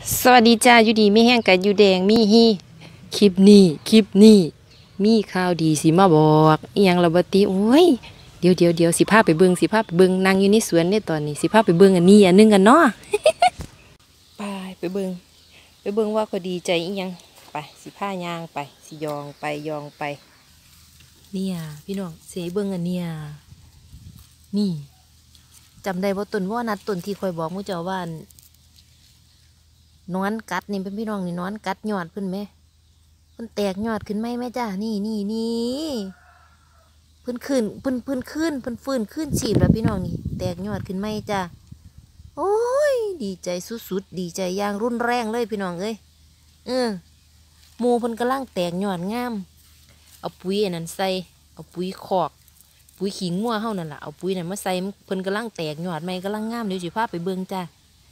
สวัสดีจ้าอยู่ดีไม่แห้งกับอยู่แดงมีฮีคลิปนี้มีข่าวดีสิมาบอกอีหยังละบ่ติโอ้ยเดี๋ยวสิพาไปเบิ่งนั่งอยู่ในสวนเนี่ยตอนนี้สิพาไปเบิ่งอันนี้อันนึงกันเนาะไปไปเบิ่งว่าเขาดีใจอีหยังไปสิพาย่างไปสิยองไปเนี่ยพี่น้องสิให้เบิ่งอันเนี่ยนี่จำได้บ่ต้นว่านัดต้นที่คอยบอกมู่เจ้าว่านอนกัดนี่เป็นพี่น้องนี่นอนกัดยอดเพิ่นไหมเพิ่นแตกยอดขึ้นไหมแม่จ้านี่เพิ่นขึ้นเพิ่นขึ้นเพิ่นฟื้นขึ้นฉีบแล้วพี่น้องนี่แตกยอดขึ้นไหมจ้าโอ้ยดีใจสุดๆดีใจอย่างรุนแรงเลยพี่น้องเอ้ยหมูเพิ่นกำลังแตกยอดงามเอาปุ๋ยอันนั้นใส่เอาปุ๋ยคอกปุ๋ยขี้งัวเฮานั่นล่ะเอาปุ๋ยนั่นมาใส่เพิ่นกำลังแตกยอดใหม่กำลังงามเดี๋ยวสิพาไปเบิ่งจ้า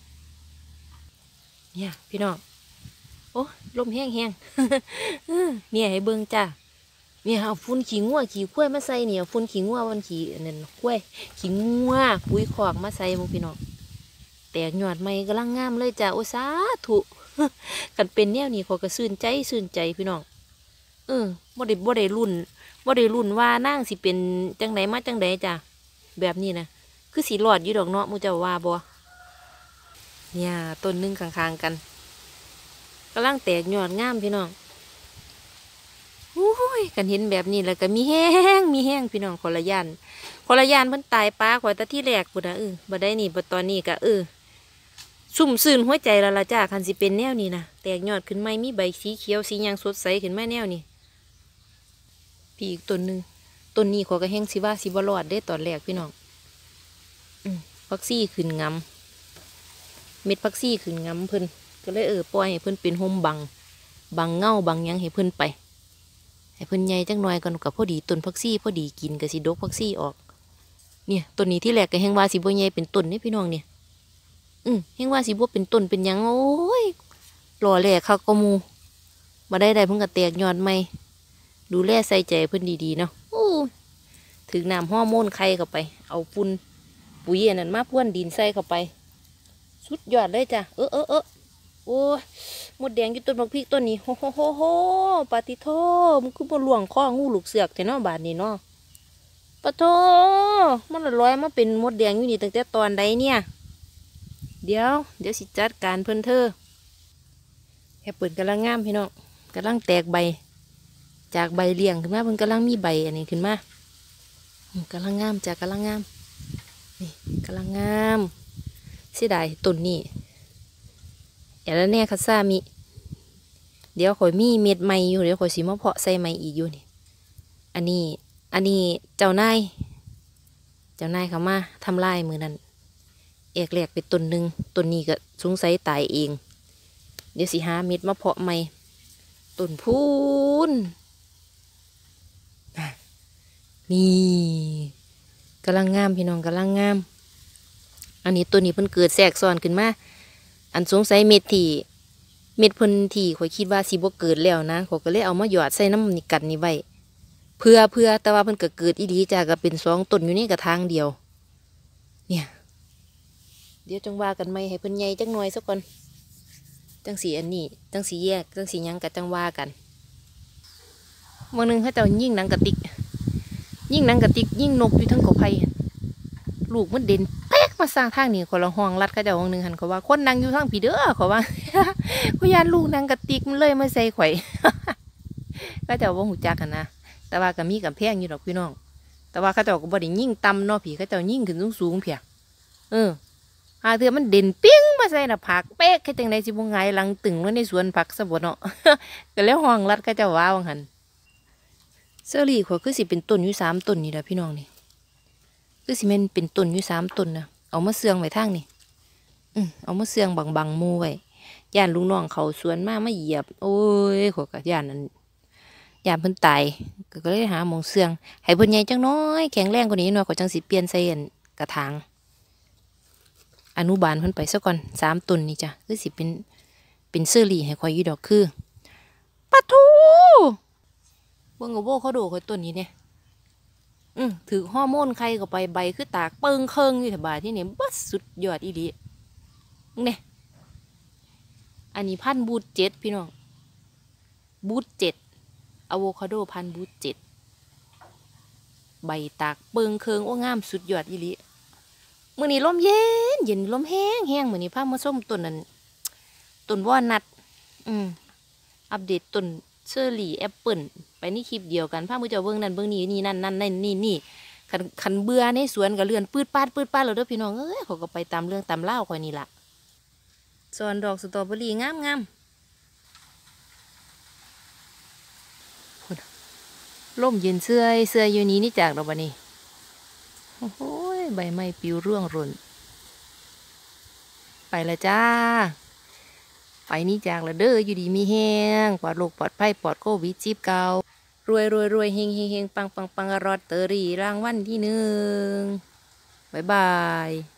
เนี่ยพี่น้องโอ้ลมแห้งเนี่ยให้เบิ่งจ้าเนี่ยเอาฝุ่นขี้งัวขี้ข้วยมาใส่เนี่ยฝุ่นขี้งัววันขี้นั่นข้วยขี้งัวปุ๋ยคอกมาใส่มึงพี่น้องแตกยอดใหม่กำลังงามเลยจ้าโอ้สาธุกันเป็นแนวนี้ขอกระซื่นใจพี่น้องบ่ได้รุ่นว่านั่งสิเป็นจังไดมาจังไดจ้าแบบนี้นะคือสีหลอดอยู่ดอกเนาะมูเจ้าว่าบ่เนี่ยต้นนึงข้างๆกันกำลังแตกยอดงามพี่น้องโอ้ยกันเห็นแบบนี้แล้วก็มีแห้งพี่น้องคนละยานเพิ่นตายป้าข่อยแต่ที่แรกพุ่นนะบ่ได้นี่บ่ตอนนี้ก็ซุ่มซื่นหัวใจและละจ้าคันสิเป็นแนวนี้นะแตกยอดขึ้นใหม่มีใบสีเขียวสีหยังสดใสขึ้นมาแนวนี้พี่อีกต้นนึงต้นนี้ขอยก็แห้งสิว่าสิบ่รอดได้ตอนแรกพี่น้องพักซี่ขึ้นงำเม็ดพักซี่ขึ้นงำเพิ่นก็เลยปล่อยให้เพิ่นเป็นห่มบังเงาบังยังให้เพิ่นไปให้เพิ่นใหญ่จังหน่อยก่อนกับพอดีต้นพักซี่พอดีกินกับสิดกพักซี่ออกเนี่ยต้นนี้ที่แรกก็แห้งว่าสิบ่ใหญ่เป็นต้นนี่พี่น้องเนี่ยแห้งว่าสิบ่เป็นต้นเป็นยังโอ้ยหล่อแหล่คักก็มูมาได้เพิ่นก็แตกยอดใหม่ดูแลใส่ใจเพิ่นดีๆเนาะถึงน้ำฮอร์โมนไข่เข้าไปเอาปุ๋ยอันนั้นมาพ่วนดินใส่เข้าไปสุดยอดเลยจ้ะโอ้ยมดแดงอยู่ต้นบักพริกต้นนี้โหปาติโทมันคือบ่หลวงข้องูลูกเสือกแต่เนาะบาดนี้เนาะปะโทมันละร้อยมาเป็นมดแดงอยู่นี่ตั้งแต่ตอนใดเนี่ยเดี๋ยวสิจัดการเพิ่นเธอแค่เปิดกำลังงามพี่น้องกำลังแตกใบจากใบเลี้ยงขึ้นมาเพิ่นกำลังมีใบอันนี้ขึ้นมากำลังงามจากกำลังงามนี่กำลังงามเสียดายต้นนี้อย่างนั้นแน่คัสซามิเดี๋ยวข่อยมีเม็ดใหม่อยู่เดี๋ยวข่อยสิมาเพาะใส่ใหม่อีกอยู่นี่อันนี้เจ้านายเขามาทำลายมือนั้นแอกแหลกไปต้นหนึ่งต้นนี้ก็สงสัยตายเองเดี๋ยวสิหาเม็ดมาเพาะใหม่ต้นพูนนี่กำลังงามพี่น้องกำลังงามอันนี้ตัวนี้เพิ่นเกิดแทรกซ้อนขึ้นมาอันสงสัยเม็ดเพิ่นที่ข่อยคิดว่าสิบ่เกิดแล้วนะข่อยก็เลยเอามาหยอดใส่น้ำนี่กันนี่ไว้เพื่อแต่ว่าเพิ่นก็เกิดอีดีจ้าก็เป็น2ต้นอยู่ในกระถางเดียวเนี่ยเดี๋ยวจังว่ากันไหมให้เพิ่นใหญ่จังหน่อยสักก่อนจังสีอันนี้จังสีแยกจังสียังกับจังว่ากันวันหนึ่งเขาเจ้ายิ่งหนังกระติกยิ่งนกอยู่ทั้งกอไผ่ลูกมันเด่นแป๊กมาสร้างทางนี่คนละห้องรัดเขาเจ้าห้องหนึ่งหันเขาว่าคนนั่งอยู่ทางผีเด้อเขาว่าเขายานลูกหนังกระติกมันเลยมาใส่ข่อยเขาเจ้าว่าหูจักกันนะแต่ว่าก็มีกับแพงอยู่ดอกพี่น้องแต่ว่าเขาเจ้าก็บ่ได้ยิ่งต่ำเนาะผีเขาเจ้ายิ่งขึ้นสูงเพียหาเถื่อมันเด่นปิ้งมาใส่หน้าผักเป๊กแค่จังใดสิบงไงหลังตึงไว้ในสวนผักสะบดเนาะก็แล้วห้องรัดเขาเจ้าว่าวังหันเซอรี่ข่อยคือสิเป็นต้นอยู่3ต้นนี่แหละพี่น้องนี่คือสิเป็นต้นอยู่3ต้นนะเอามาเสื่องไว้ทางนี่เอามาเสื่องบังมูไว้ย่านลุงน้องเขาสวนมาเหยียบโอ้ยข่อยก็ย่านนั้นย่านเพิ่นตายก็เลยหาหมองเสื่องให้เพิ่นใหญ่จังน้อยแข็งแรงกว่านี้หน่อยข่อยจังสิเปลี่ยนใส่กระถางอนุบาลเพิ่นไปซะก่อน3ต้นนี่จ้ะคือสิเป็นเซอรี่ให้ข่อยอยู่ดอกคือปะทูเบิ่งกับโบเขาโดข่อยต้นนี้เนี่ยถือฮอร์โมนไข่เข้าไปใบคือตากเปิงเคิงอยู่แถวบ่าที่เนี่ยบัดสุดยอดอีหลีเนี่ยอันนี้พันธุ์บูท7พี่น้องบูท7อะโวคาโดพันธุ์บูท7ใบตากเปิงเคิงโอ้งามสุดยอดอีหลีมื้อนี้ลมเย็นเย็นลมแห้งแห้งมื้อนี้พามาส้มต้นนั้นต้นวอลนัทอัปเดตต้นเชอร์รี่แอปเปิลไปนี่คลิปเดียวกันพามือเจ้าเบิ่งนั่นเบิ่งนี่นี่นั่นนั่นนี่คันเบื่อในสวนก็เลื่อนปืดปาดแล้วเด้อพี่น้องเอ้ยเขาก็ไปตามเรื่องตามเล่าข่อยนี่ล่ะส่วนดอกสตรอเบอรี่งามล่มเย็นเสื้ออยู่นี้นี่จากดอกบัดนี้โอ้โหใบไม้ปลิวร่วงหล่นไปละจ้าไปนี่จากละเด้ออยู่ดีมีแห้งปลอดโรคปลอดภัยปลอดโควิดรวยเฮงปังรอตเตอรี่รางวัลที่ 1บ๊ายบาย